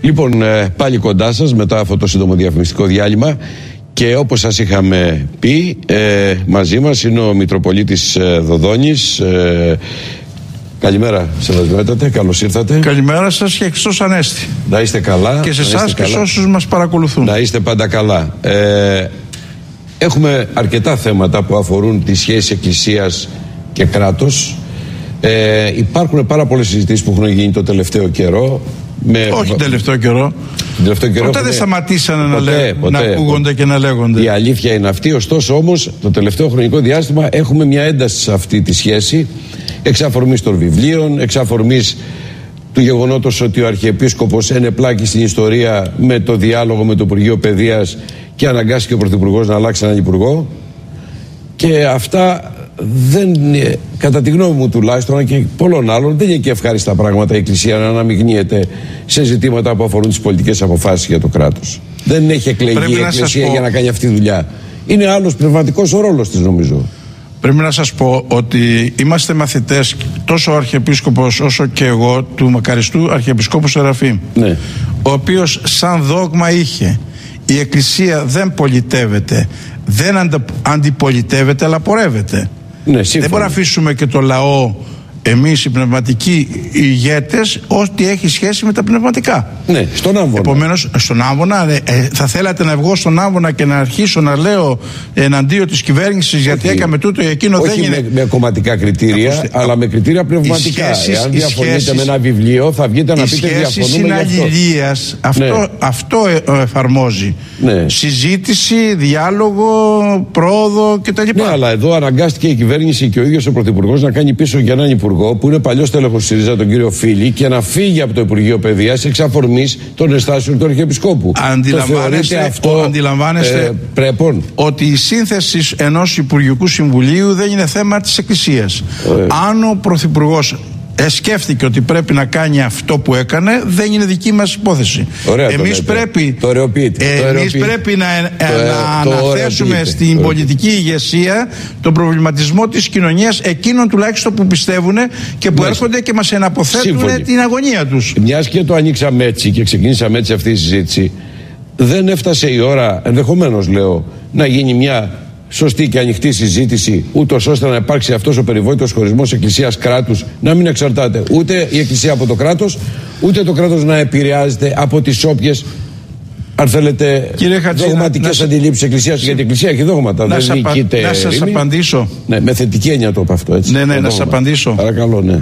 Λοιπόν, πάλι κοντά σας μετά αυτό το σύντομο διαφημιστικό διάλειμμα και όπως σας είχαμε πει, μαζί μας είναι ο Μητροπολίτης Δοδόνης. Καλημέρα σε βασιλέτατε, καλώς ήρθατε. Καλημέρα σας και Χριστός Ανέστη. Να είστε καλά. Και σε εσάς και σε όσους μας παρακολουθούν. Να είστε πάντα καλά. Έχουμε αρκετά θέματα που αφορούν τη σχέση εκκλησίας και κράτος. Υπάρχουν πάρα πολλές συζητήσεις που έχουν γίνει το τελευταίο καιρό. Όχι τελευταίο καιρό. Ποτέ δεν σταματήσανε να ακούγονται και να λέγονται. Η αλήθεια είναι αυτή. Ωστόσο όμως το τελευταίο χρονικό διάστημα έχουμε μια ένταση σε αυτή τη σχέση, εξ αφορμής των βιβλίων, εξ αφορμής του γεγονότος ότι ο Αρχιεπίσκοπος ενεπλάκη στην ιστορία με το διάλογο με το Υπουργείο Παιδείας και αναγκάστηκε ο Πρωθυπουργός να αλλάξει έναν υπουργό. Και αυτά δεν, κατά τη γνώμη μου τουλάχιστον και πολλών άλλων, δεν είναι και ευχάριστα πράγματα η Εκκλησία να αναμειγνύεται σε ζητήματα που αφορούν τις πολιτικές αποφάσεις για το κράτος. Δεν έχει εκλεγεί η Εκκλησία για να κάνει αυτή τη δουλειά. Είναι άλλος πνευματικός ο ρόλος της, νομίζω. Πρέπει να σας πω ότι είμαστε μαθητές, τόσο ο Αρχιεπίσκοπος όσο και εγώ, του μακαριστού Αρχιεπισκόπου Σεραφείμ, ναι, ο οποίος σαν δόγμα είχε: η Εκκλησία δεν πολιτεύεται, δεν αντιπολιτεύεται, αλλά πορεύεται. Ναι, δεν μπορούμε να αφήσουμε και το λαό, εμείς οι πνευματικοί ηγέτες, ό,τι έχει σχέση με τα πνευματικά. Ναι, στον Άμβονα. Επομένως, στον Άμβονα, θα θέλατε να βγω στον Άμβονα και να αρχίσω να λέω εναντίον της κυβέρνησης γιατί έκαμε τούτο ή εκείνο? Όχι, δεν είναι με κομματικά κριτήρια, αλλά με κριτήρια πνευματικά. Εάν διαφωνείτε με ένα βιβλίο, θα βγείτε να πείτε διαφωνούμε γι' αυτό. Αυτό εφαρμόζει. Ναι. Συζήτηση, διάλογο, πρόοδο κτλ. Ναι, αλλά εδώ αναγκάστηκε η κυβέρνηση και ο ίδιος ο Πρωθυπουργός να κάνει πίσω για έναν υπουργό που είναι παλιός τέλεχος του ΣΥΡΙΖΑ, τον κύριο Φίλη, και να φύγει από το Υπουργείο Παιδείας εξ αφορμής των ενστάσεων του Αρχιεπισκόπου. Αντιλαμβάνεστε πρέπον ότι η σύνθεση ενός Υπουργικού Συμβουλίου δεν είναι θέμα της Εκκλησίας. Αν ο Πρωθυπουργός σκέφτηκε ότι πρέπει να κάνει αυτό που έκανε, δεν είναι δική μας υπόθεση. Εμείς πρέπει να αναθέσουμε στην πολιτική ηγεσία τον προβληματισμό της κοινωνίας, εκείνων τουλάχιστον που πιστεύουν και που έρχονται και μας εναποθέτουν την αγωνία τους. Μιας και το ανοίξαμε έτσι και ξεκινήσαμε έτσι αυτή τη συζήτηση, δεν έφτασε η ώρα, ενδεχομένως λέω, να γίνει μια σωστή και ανοιχτή συζήτηση, ούτως ώστε να υπάρξει αυτός ο περιβόητος χωρισμός Εκκλησίας-κράτους, να μην εξαρτάται ούτε η Εκκλησία από το κράτος, ούτε το κράτος να επηρεάζεται από τις όποιες, αν θέλετε, δογματικές αντιλήψεις της Εκκλησίας. Γιατί η Εκκλησία έχει δόγματα. Να σας απαντήσω. Ναι, με θετική έννοια το είπα αυτό, έτσι. Ναι, να σας απαντήσω. Παρακαλώ, ναι.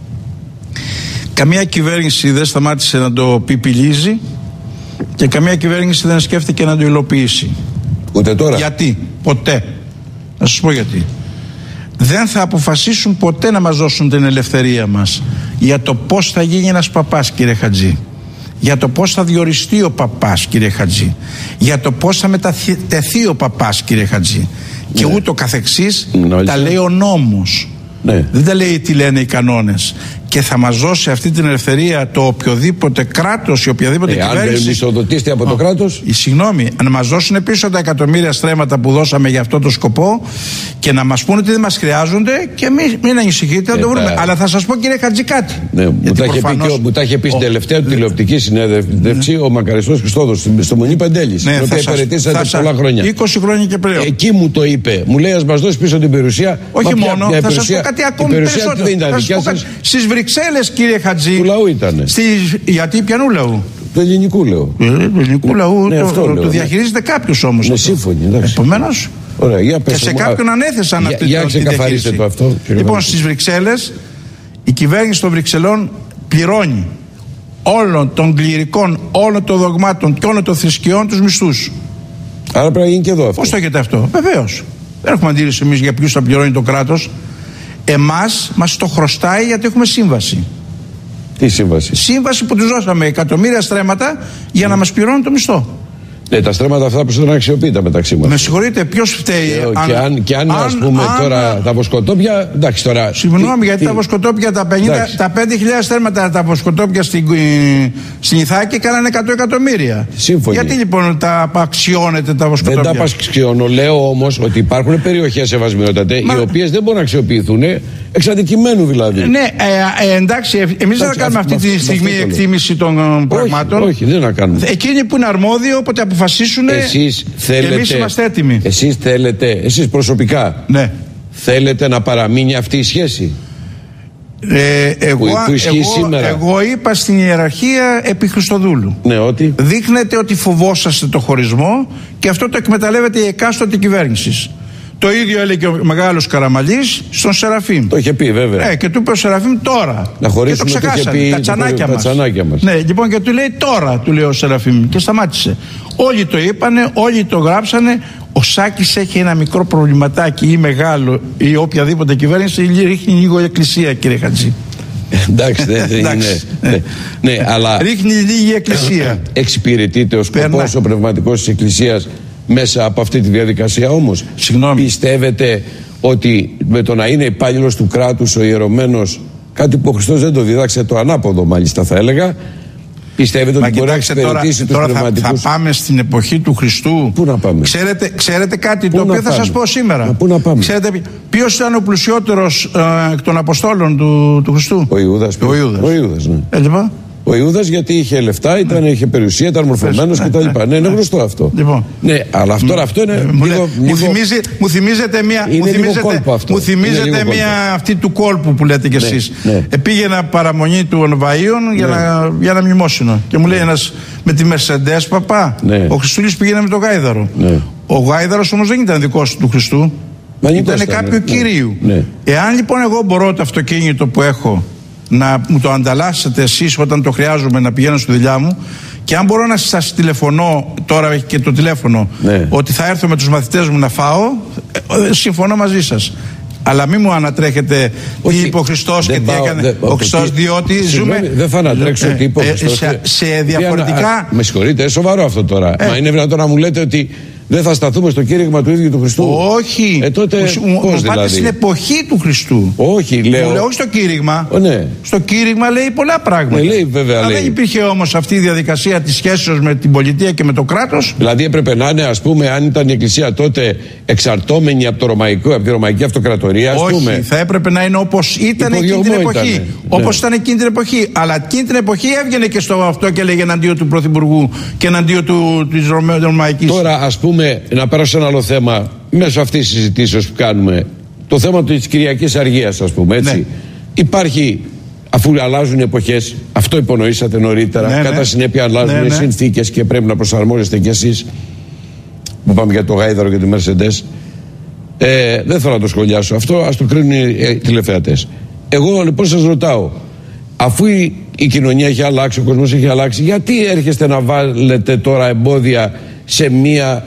Καμία κυβέρνηση δεν σταμάτησε να το πιπιλίζει και καμία κυβέρνηση δεν σκέφτηκε να το υλοποιήσει. Ούτε τώρα. Γιατί? Ποτέ. Να σας πω γιατί. Δεν θα αποφασίσουν ποτέ να μας δώσουν την ελευθερία μας για το πώς θα γίνει ένας παπάς, κύριε Χατζή, για το πώς θα διοριστεί ο παπάς, κύριε Χατζή, για το πώς θα μετατεθεί ο παπάς, κύριε Χατζή, και ούτω καθεξής. Τα λέει ο νόμος. Ναι. Δεν τα λέει τι λένε οι κανόνες. Και θα μας δώσει αυτή την ελευθερία το οποιοδήποτε κράτος ή οποιαδήποτε κυβέρνηση. Αν δεν μισοδοτήσετε από το κράτος. Συγγνώμη, να μας δώσουν πίσω τα εκατομμύρια στρέμματα που δώσαμε για αυτό το σκοπό και να μας πούνε ότι δεν μας χρειάζονται και μην ανησυχείτε, θα το βρούμε. Αλλά θα σας πω, κύριε Χατζή, κάτι. Ναι, μου τα είχε πει στην τελευταία τηλεοπτική συνέντευξη ο μακαριστός Χριστόδος στο Μονή Παντέλης. Ναι, την οποία υπηρετήσατε πολλά χρόνια. 20 χρόνια και πλέον. Εκεί μου το είπε. Μου λέει, ας μας δώσει πίσω την περιουσία. Όχι μόνο, θα σας πω κάτι ακόμη περισσότερο. Στις Βρυξέλλες, κύριε Χατζή. Του λαού ήτανε. Γιατί ποιανού λαού? Του ελληνικού λαού. Του ελληνικού λαού. Το διαχειρίζεται κάποιος όμως. Ναι, σύμφωνοι. Επομένως. Και σε κάποιον ανέθεσαν αυτή τη διαχείριση. Το αυτό. Λοιπόν, στις Βρυξέλλες η κυβέρνηση των Βρυξελών πληρώνει όλων των κληρικών, όλων των δογμάτων και όλων των θρησκειών τους μισθούς. Άρα πρέπει να γίνει και εδώ αυτό. Πώς το έχετε αυτό? Βεβαίως. Δεν έχουμε αντίρρηση εμείς για ποιους θα πληρώνει το κράτος. Εμάς μας το χρωστάει γιατί έχουμε σύμβαση. Τι σύμβαση? Σύμβαση που τους δώσαμε εκατομμύρια στρέμματα για να μας πληρώνουν το μισθό. Ναι, τα στρέμματα αυτά που δεν αξιοποιείται μεταξύ μας. Με συγχωρείτε, ποιος φταίει? Και αν ας πούμε τώρα τα βοσκοτόπια. Εντάξει τώρα. Συγγνώμη, γιατί τα βοσκοτόπια, τα 5.000 στρέμματα τα βοσκοτόπια στην Ιθάκη κάνανε 100 εκατομμύρια. Σύμφωνοι. Γιατί λοιπόν τα απαξιώνετε τα βοσκοτόπια? Δεν τα απαξιώνω. Λέω όμως ότι υπάρχουν περιοχές, σεβασμιότατε, οι οποίες δεν μπορούν να αξιοποιηθούν Εξαντικειμένου δηλαδή. Ναι, εντάξει, εμείς δεν θα κάνουμε αυτή τη στιγμή εκτίμηση των πραγμάτων. Όχι, δεν θα κάνουμε. Εκείνοι που είναι αρμόδιοι, όποτε αποφασίσουν, εμείς είμαστε έτοιμοι. Εσείς θέλετε, εσείς προσωπικά, ναι, θέλετε να παραμείνει αυτή η σχέση? Εγώ είπα στην ιεραρχία επί Χριστοδούλου, ναι, ότι δείχνετε ότι φοβόσαστε το χωρισμό και αυτό το εκμεταλλεύεται η εκάστοτε κυβέρνηση. Το ίδιο έλεγε ο μεγάλος Καραμαλής στον Σεραφείμ. Το είχε πει βέβαια. Και του είπε ο Σεραφείμ τώρα. Να χωρίσουμε, και το ξεχάσανε. Τα τσανάκια μας. Ναι, λοιπόν, και του λέει τώρα, του λέει ο Σεραφείμ, και σταμάτησε. Όλοι το είπανε, όλοι το γράψανε. Ο Σάκης έχει ένα μικρό προβληματάκι ή μεγάλο ή οποιαδήποτε κυβέρνηση, ρίχνει λίγο η εκκλησία, κύριε Χατζή. Εντάξει, δεν είναι. Ναι, αλλά ρίχνει λίγη εκκλησία. Εξυπηρετείται ο σκοπός ο πνευματικός της εκκλησίας μέσα από αυτή τη διαδικασία όμως? Συγγνώμη. Πιστεύετε ότι με το να είναι υπάλληλος του κράτους ο ιερωμένος, κάτι που ο Χριστός δεν το διδάξε, το ανάποδο μάλιστα θα έλεγα, πιστεύετε ότι μπορεί να εξυπηρετήσει τους πνευματικούς? Θα πάμε στην εποχή του Χριστού. Πού να πάμε? Ξέρετε κάτι το οποίο θα σας πω σήμερα? Πού να πάμε? Ξέρετε ποιος ήταν ο πλουσιότερος εκ των Αποστόλων του Χριστού? Ο Ιούδας. Ο Ιούδας, ναι. Λοιπόν. Ο Ιούδας, γιατί είχε λεφτά, είχε περιουσία, ήταν μορφωμένος κτλ. Ναι, είναι γνωστό αυτό. Λοιπόν. Ναι, αλλά αυτό είναι μου θυμίζετε μια αυτή του κόλπου που λέτε κι εσείς. Πήγαινα παραμονή του Ονβαΐων για ένα μνημόσυνο και μου λέει ένας με τη Μερσεντές, παπά, ο Χριστούλης πήγαινε με τον Γάιδαρο. Ο Γάιδαρος όμως δεν ήταν δικός του Χριστού, ήταν κάποιου Κυρίου. Εάν λοιπόν εγώ μπορώ το αυτοκίνητο που έχω να μου το ανταλλάσσετε εσείς όταν το χρειάζομαι να πηγαίνω στη δουλειά μου, και αν μπορώ να σας τηλεφωνώ, τώρα έχει και το τηλέφωνο, ότι θα έρθω με τους μαθητές μου να φάω, συμφωνώ μαζί σας. Αλλά μην μου ανατρέχετε τι είπε ο Χριστός και τι έκανε ο Χριστός, διότι ζούμε. Δεν θα ανατρέξω τι είπε ο Χριστός. Σε διαφορετικά. Με συγχωρείτε, σοβαρό αυτό τώρα. Μα είναι δυνατόν να μου λέτε ότι δεν θα σταθούμε στο κήρυγμα του ίδιου του Χριστού? Όχι. Τότε πώς πάτε στην εποχή του Χριστού. Όχι, λέω. Όχι στο κήρυγμα. Ναι. Στο κήρυγμα λέει πολλά πράγματα. Λέει, βέβαια, δεν υπήρχε όμως αυτή η διαδικασία της σχέσεως με την πολιτεία και με το κράτος. Δηλαδή έπρεπε να είναι, ας πούμε, αν ήταν η Εκκλησία τότε εξαρτώμενη από τη Ρωμαϊκή Αυτοκρατορία, ας πούμε. Όχι, θα έπρεπε να είναι όπως ήταν εκείνη την εποχή. Όπως ήταν εκείνη την εποχή. Αλλά εκείνη την εποχή έβγαινε και στο αυτό και έλεγε εναντίον του Πρωθυπουργού και εναντίον της Ρωμαϊκής. Τώρα, ας πούμε, να περάσω σε ένα άλλο θέμα μέσω αυτής της συζητήσεως που κάνουμε, το θέμα της Κυριακής Αργίας, ας πούμε, έτσι. Υπάρχει, αφού αλλάζουν οι εποχές, αυτό υπονοήσατε νωρίτερα, κατά συνέπεια αλλάζουν οι συνθήκες και πρέπει να προσαρμόζεστε κι εσείς, που πάμε για το Γάιδαρο και τη Μερσεντές. Δεν θέλω να το σχολιάσω αυτό, ας το κρίνουν οι τηλεθεατές. Εγώ λοιπόν σας ρωτάω, αφού η κοινωνία έχει αλλάξει, ο κόσμος έχει αλλάξει, γιατί έρχεστε να βάλετε τώρα εμπόδια σε μία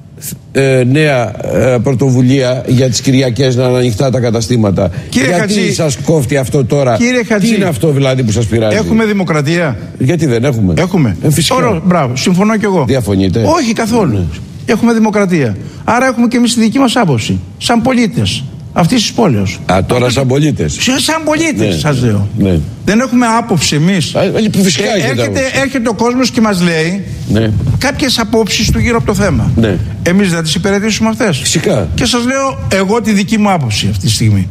νέα πρωτοβουλία για τις Κυριακές να είναι ανοιχτά τα καταστήματα? Γιατί Χατζή, σας κόφτει αυτό τώρα? Χατζή, τι είναι αυτό δηλαδή που σας πειράζει? Έχουμε δημοκρατία? Γιατί δεν έχουμε? Έχουμε. Φυσικά. Μπράβο, συμφωνώ κι εγώ. Διαφωνείτε? Όχι καθόλου. Ναι. Έχουμε δημοκρατία. Άρα έχουμε και εμείς τη δική μας άποψη. Σαν πολίτες αυτής της πόλεως. Τώρα σαν πολίτες. Σαν πολίτες, σας λέω. Ναι. Δεν έχουμε άποψη εμείς. Φυσικά έρχεται ο κόσμος και μας λέει κάποιες απόψεις του γύρω από το θέμα. Εμείς δεν τις υπηρετήσουμε αυτές? Φυσικά. Και σας λέω εγώ τη δική μου άποψη αυτή τη στιγμή.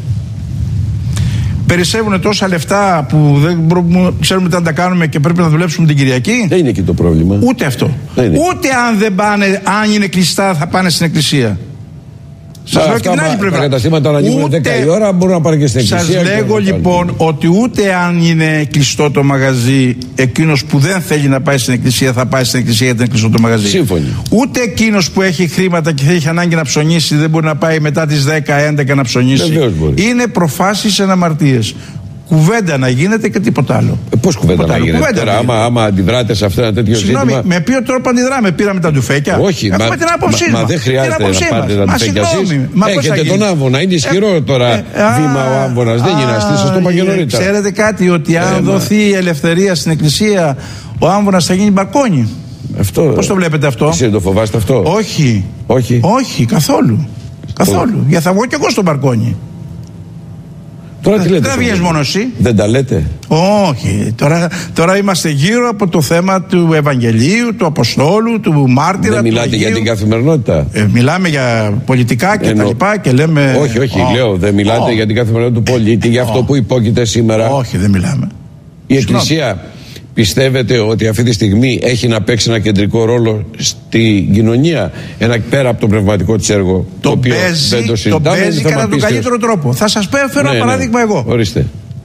Περισσεύουν τόσα λεφτά που δεν ξέρουμε τι να τα κάνουμε και πρέπει να δουλέψουμε την Κυριακή. Δεν είναι και το πρόβλημα. Ούτε αυτό. Ούτε αν είναι κλειστά θα πάνε στην εκκλησία. Σας λέω και την άλλη πλευρά. Τα καταστήματα να γίνουν 10 η ώρα μπορούν να πάνε και στην εκκλησία. Σας λέγω λοιπόν ότι ούτε αν είναι κλειστό το μαγαζί, εκείνος που δεν θέλει να πάει στην εκκλησία θα πάει στην εκκλησία γιατί είναι κλειστό το μαγαζί. Σύμφωνοι. Ούτε εκείνος που έχει χρήματα και έχει ανάγκη να ψωνίσει δεν μπορεί να πάει μετά τις 10-11 να ψωνίσει. Είναι προφάσεις εναμαρτίες. Κουβέντα να γίνεται και τίποτα άλλο. Πώς κουβέντα να γίνεται τώρα, άμα αντιδράτε σε αυτό ένα τέτοιο ζήτημα? Συγγνώμη, με ποιο τρόπο αντιδράμε? Πήραμε τα τουφέκια? Όχι, έχουμε την άποψή μας. Μα δεν χρειάζεται να πάρετε τα τουφέκια εσείς. Έχετε τον Άμβονα, είναι ισχυρό τώρα βήμα ο Άμβονας. Δεν είναι αστής, σας το είπα και νωρίτερα. Ξέρετε κάτι, ότι αν δοθεί η ελευθερία στην εκκλησία, ο Άμβονας θα γίνει μπαλκόνι. Πώς το βλέπετε αυτό? Εσείς το φοβάστε αυτό? Όχι, καθόλου. Γιατί θα βγω κι εγώ στο μπαλκόνι. Τώρα τι λέτε? Δεν βγαίνεις μόνο εσύ. Δεν τα λέτε? Όχι. Τώρα είμαστε γύρω από το θέμα του Ευαγγελίου, του Αποστόλου, του Μάρτυρα. Δεν μιλάτε για την καθημερινότητα? Μιλάμε για πολιτικά και τα λοιπά και λέμε. Όχι, λέω. Δεν μιλάτε για την καθημερινότητα του πολίτη, για αυτό που υπόκειται σήμερα? Όχι, δεν μιλάμε. Η Εκκλησία πιστεύετε ότι αυτή τη στιγμή έχει να παίξει ένα κεντρικό ρόλο στην κοινωνία, πέρα από το πνευματικό της έργο, το οποίο δεν το συζητάμε? Το παίζει κατά τον καλύτερο τρόπο. Θα σας φέρω ένα παράδειγμα εγώ. Ορίστε.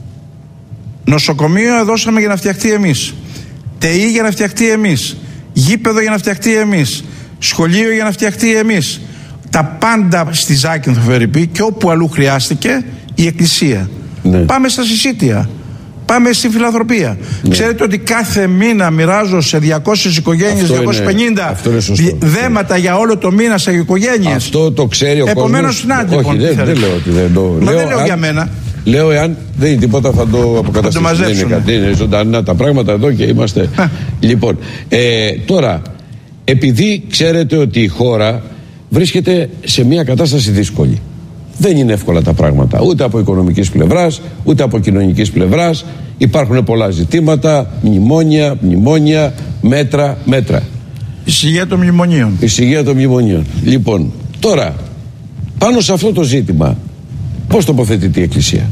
Νοσοκομείο δώσαμε για να φτιαχτεί εμείς. ΤΕΗ για να φτιαχτεί εμείς. Γήπεδο για να φτιαχτεί εμείς. Σχολείο για να φτιαχτεί εμείς. Τα πάντα στη Ζάκυνθο Φερρυπή και όπου αλλού χρειάστηκε η Εκκλησία. Ναι. Πάμε στα συσίτια. Πάμε στη φιλανθρωπία. Ναι. Ξέρετε ότι κάθε μήνα μοιράζω σε 200 οικογένειες, 250 δέματα για όλο το μήνα σε οικογένειες. Αυτό το ξέρει ο κόσμος. Επομένως, όχι, δεν λέω ότι δεν το λέω. Δεν λέω για μένα. Λέω εάν δεν είναι τίποτα θα το αποκαταστήσουμε. Δεν είναι κάτι, είναι ζωντανά τα πράγματα εδώ και είμαστε. Λοιπόν, τώρα, επειδή ξέρετε ότι η χώρα βρίσκεται σε μια κατάσταση δύσκολη. Δεν είναι εύκολα τα πράγματα, ούτε από οικονομικής πλευράς, ούτε από κοινωνικής πλευράς. Υπάρχουν πολλά ζητήματα, μνημόνια, μέτρα. Εισηγεία των μνημονίων. Εισηγεία των μνημονίων. Λοιπόν, τώρα, πάνω σε αυτό το ζήτημα, πώς τοποθετείται η Εκκλησία?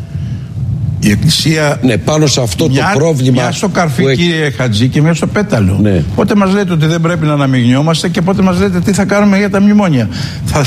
Η Εκκλησία. Ναι, πάνω σε αυτό το πρόβλημα. Μια στο καρφί, κύριε Χατζή, και μια στο πέταλο. Ναι. Πότε μας λέτε ότι δεν πρέπει να αναμειγνιόμαστε και πότε μας λέτε τι θα κάνουμε για τα μνημόνια? Θα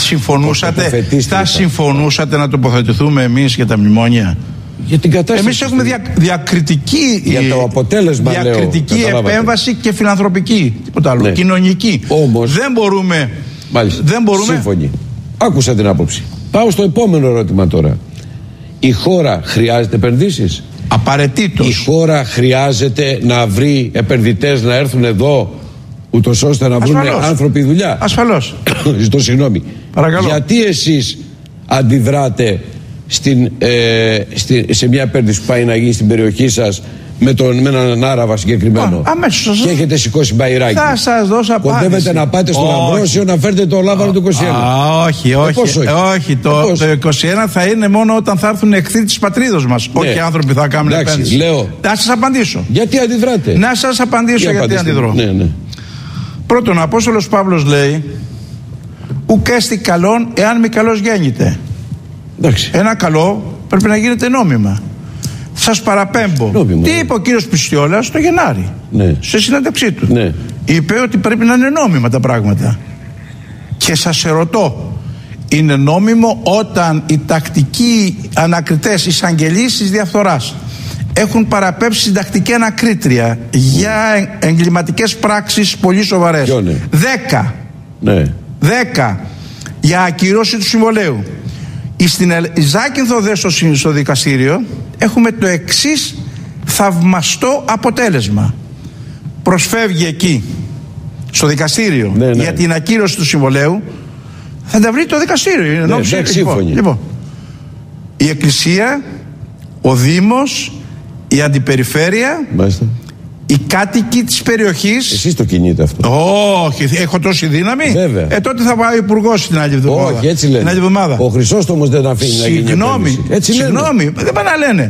συμφωνούσατε να τοποθετηθούμε εμείς για τα μνημόνια? Για την κατάσταση. Εμείς έχουμε διακριτική, για το αποτέλεσμα, διακριτική επέμβαση και φιλανθρωπική. Τίποτα άλλο. Ναι. Κοινωνική. Όμως, δεν μπορούμε. Μάλιστα. Δεν μπορούμε. Σύμφωνοι. Άκουσα την άποψη. Πάω στο επόμενο ερώτημα τώρα. Η χώρα χρειάζεται επενδύσεις? Απαραίτητος. Η χώρα χρειάζεται να βρει επενδυτές να έρθουν εδώ, ούτως ώστε να βρουν άνθρωποι δουλειά? Ασφαλώς. Ζητώ συγγνώμη. Παρακαλώ. Γιατί εσείς αντιδράτε σε μια επένδυση που πάει να γίνει στην περιοχή σας με έναν Άραβα συγκεκριμένο? Αμέσως. Και έχετε σηκώσει μπαϊράκι. Θα σας δώσω απάντηση. Κοντεύετε να πάτε στον Αμβρόσιο να φέρετε το λάβαρο του 21? Όχι. Το 21 θα είναι μόνο όταν θα έρθουν εχθροί της πατρίδος μας. Ναι. Όχι άνθρωποι θα κάνουν επένδυση. Να σας απαντήσω. Γιατί αντιδράτε? Να σας απαντήσω γιατί αντιδρώ. Ναι. Πρώτον, ο Απόστολος Παύλος λέει: ουκ έστι καλόν εάν μη καλός γέννηται. Εντάξει. Ένα καλό πρέπει να γίνεται νόμιμα. Σας παραπέμπω. Τι είπε ο κύριος Πιστιόλας το Γενάρη, σε συνέντευξή του? Ναι. Είπε ότι πρέπει να είναι νόμιμα τα πράγματα. Και σας ερωτώ, είναι νόμιμο όταν οι τακτικοί ανακριτές εισαγγελείς της διαφθοράς έχουν παραπέμψει συντακτική ανακρίτρια για εγκληματικές πράξεις πολύ σοβαρές? 10. Ναι. 10 για ακυρώση του συμβολέου. Στην Ζάκυνθο δε στο δικαστήριο έχουμε το εξής θαυμαστό αποτέλεσμα. Προσφεύγει εκεί στο δικαστήριο για την ακύρωση του συμβολέου, θα τα βρει το δικαστήριο. Είναι λοιπόν, η Εκκλησία, ο Δήμος, η Αντιπεριφέρεια, οι κάτοικοι της περιοχής. Εσείς το κινείτε αυτό? Όχι, έχω τόση δύναμη. Βέβαια. Τότε θα πάει ο υπουργός την άλλη εβδομάδα. Όχι, έτσι λένε. Ο Χρυσόστομος δεν αφήνει να γίνει επένδυση. Συγγνώμη, δεν πάνε να λένε.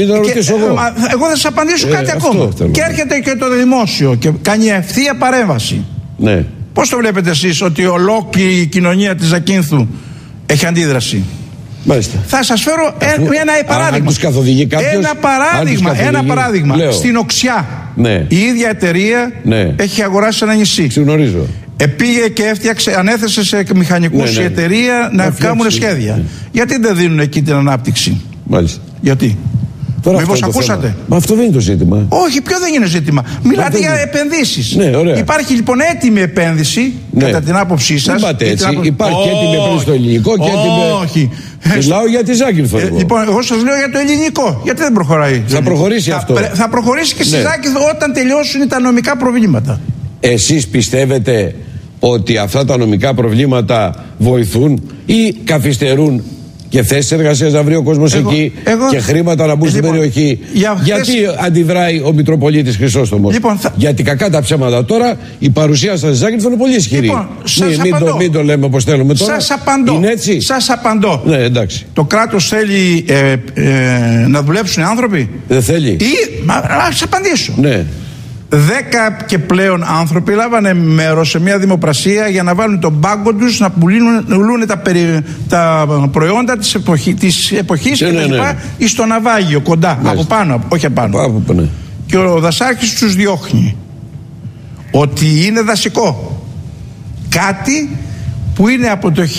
Εγώ θα σας απαντήσω κάτι ακόμα. Και έρχεται και το δημόσιο και κάνει ευθεία παρέμβαση. Ναι. Πώς το βλέπετε εσείς ότι ολόκληρη η κοινωνία της Ζακύνθου έχει αντίδραση? Μάλιστα. Θα σας φέρω ένα παράδειγμα. Αν τους καθοδηγεί κάποιος, ένα παράδειγμα. Στην Οξιά η ίδια εταιρεία έχει αγοράσει ένα νησί. Γνωρίζω. Πήγε και ανέθεσε σε μηχανικούς η εταιρεία να κάνουν σχέδια. Γιατί δεν δίνουν εκεί την ανάπτυξη? Μάλιστα. Γιατί? Μήπως ακούσατε? Μα αυτό δεν είναι το ζήτημα. Όχι, ποιο δεν είναι ζήτημα? Μιλάτε για επενδύσεις. Υπάρχει λοιπόν έτοιμη επένδυση, κατά την άποψή σας. Δεν πάτε έτσι. Υπάρχει έτοιμη επένδυση στο ελληνικό και έτοιμη. Όχι. Μιλάω για τη Ζάκυνθο. Λοιπόν, εγώ σας λέω για το ελληνικό. Γιατί δεν προχωράει? Θα προχωρήσει αυτό. Θα προχωρήσει και στη Ζάκυνθο όταν τελειώσουν τα νομικά προβλήματα. Εσείς πιστεύετε ότι αυτά τα νομικά προβλήματα βοηθούν ή καθυστερούν και θέσεις εργασίας να βρει ο κόσμος εκεί και χρήματα να μπουν στην περιοχή. Γιατί αντιδράει ο Μητροπολίτης Χρυσόστομος? Γιατί κακά τα ψέματα τώρα η παρουσία σας στην Ζάκυνθο είναι πολύ ισχυρή. Μην το λέμε όπως θέλουμε τώρα. Σας απαντώ. Ναι, εντάξει. Το κράτος θέλει να δουλέψουν οι άνθρωποι? Δεν θέλει. Ας απαντήσω. Ναι. 10 και πλέον άνθρωποι λάβανε μέρος σε μια δημοπρασία για να βάλουν τον πάγκο τους να πουλούν τα προϊόντα της εποχής και τα λοιπά στο ναυάγιο κοντά, από πάνω, όχι απάνω. Και ο Δασάρχης τους διώχνει ότι είναι δασικό κάτι που είναι από το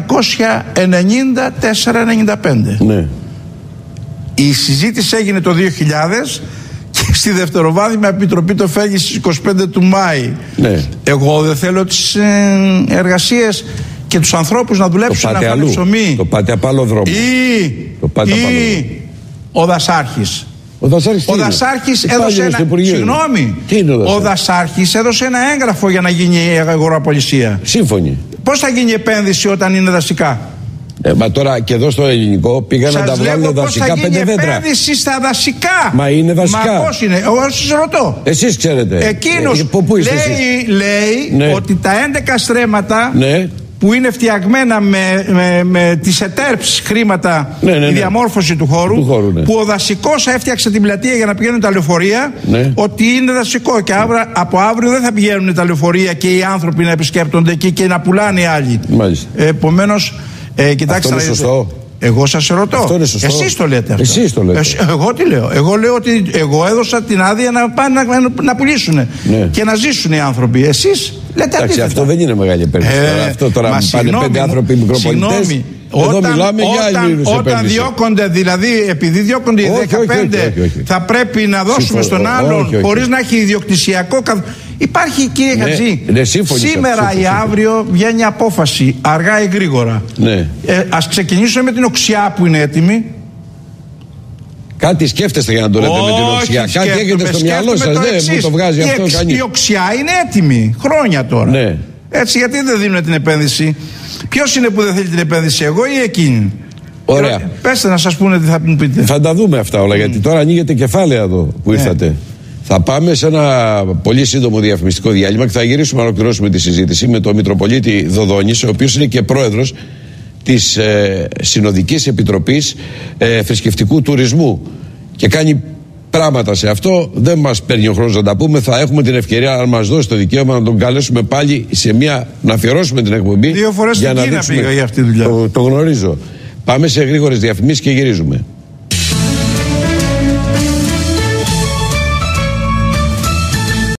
1994-95. Ναι. Η συζήτηση έγινε το 2000 και στη δευτεροβάθμια επιτροπή το φέγγει στις 25 του Μάη. Ναι. Εγώ δεν θέλω τις εργασίες και τους ανθρώπους να δουλέψουν, να φάνε ψωμί. Το πάτε απ' άλλο δρόμο. Ή ο Δασάρχης. Ο Δασάρχης έδωσε ένα... Συγγνώμη. Ο Δασάρχης έδωσε ένα έγγραφο για να γίνει η αγοραπολισία. Σύμφωνοι. Πώς θα γίνει η επένδυση όταν είναι δασικά? Μα τώρα και εδώ στο ελληνικό πήγαν να τα βγάλουν δασικά 5 μέτρα. Σας λέγω επένδυση στα δασικά. Μα είναι δασικά. Μα πώς είναι? Εγώ σας ρωτώ. Εσείς ξέρετε. Εκείνος λέει ότι τα 11 στρέμματα που είναι φτιαγμένα με τις ΕΤΕΡΠΣ χρήματα, η διαμόρφωση του χώρου, που ο δασικός έφτιαξε την πλατεία για να πηγαίνουν τα λεωφορεία, ότι είναι δασικό και από αύριο δεν θα πηγαίνουν τα λεωφορεία και οι άνθρωποι να επισκέπτονται εκεί και να πουλάνε οι άλλοι. Επομένως, κοιτάξτε, αυτό είναι σωστό? Εγώ σας ρωτώ. Αυτό είναι σωστό? Εσείς το λέτε αυτό. Εσείς το λέτε. Εγώ τι λέω? Εγώ λέω ότι εγώ έδωσα την άδεια να πάνε να πουλήσουν και να ζήσουν οι άνθρωποι. Εσείς λέτε αντίθετα. Αυτό δεν είναι μεγάλη επένδυση. Αυτό τώρα μου πάνε 5 άνθρωποι μικροπολιτές. Εδώ μιλάμε για άλλη είδους επένδυση. Όταν διώκονται, δηλαδή επειδή διώκονται οι 15, θα πρέπει να δώσουμε στον άλλον χωρίς να έχει ιδιοκτησιακό. Υπάρχει, κύριε Χατζή, σήμερα ή αύριο βγαίνει απόφαση, αργά ή γρήγορα. Ας ξεκινήσουμε με την Οξιά που είναι έτοιμη. Κάτι σκέφτεστε για να το λέτε με την Οξιά. Κάτι έχετε στο μυαλό σας. Μου το βγάζει αυτό κανείς. Η Οξιά είναι έτοιμη χρόνια τώρα. Έτσι, γιατί δεν δίνουν την επένδυση? Ποιος είναι που δεν θέλει την επένδυση, εγώ ή εκείνη? Ωραία. Πέστε να σας πούνε τι θα μου πείτε. Θα τα δούμε αυτά όλα, γιατί τώρα ανοίγεται κεφάλαια εδώ που ήρθατε. Θα πάμε σε ένα πολύ σύντομο διαφημιστικό διάλειμμα και θα γυρίσουμε να ολοκληρώσουμε τη συζήτηση με τον Μητροπολίτη Δοδόνης, ο οποίος είναι και πρόεδρος της Συνοδικής Επιτροπής Θρησκευτικού Τουρισμού και κάνει πράγματα σε αυτό. Δεν μας παίρνει ο χρόνος να τα πούμε. Θα έχουμε την ευκαιρία, αν μας δώσει το δικαίωμα, να τον καλέσουμε πάλι να αφιερώσουμε την εκπομπή. 2 φορές στην Κίνα πήγα για αυτή τη δουλειά. Το γνωρίζω. Πάμε σε γρήγορες διαφημίσεις και γυρίζουμε.